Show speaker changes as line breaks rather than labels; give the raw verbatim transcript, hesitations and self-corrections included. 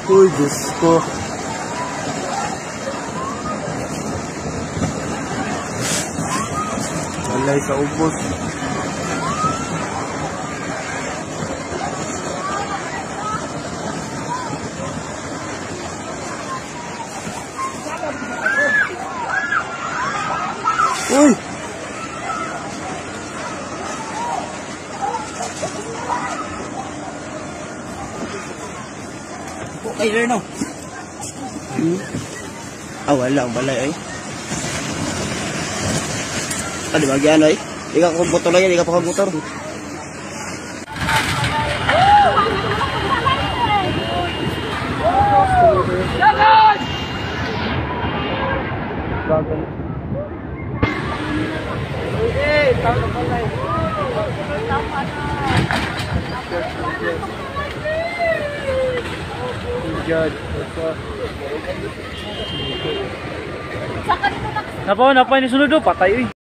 Uy, Diyos ko. Walay sa ubos. Uy!
Okay, Lerno.
Hmm? Ah, wala. Balay ay. Ah, di ba gyan ay? Di ka kumputo lang yan. Di ka pa kumputor.
Jangan!
Bagal.
Eh, tawag ka lang.
Judge.
Napa, napa ini sunod do patay eh.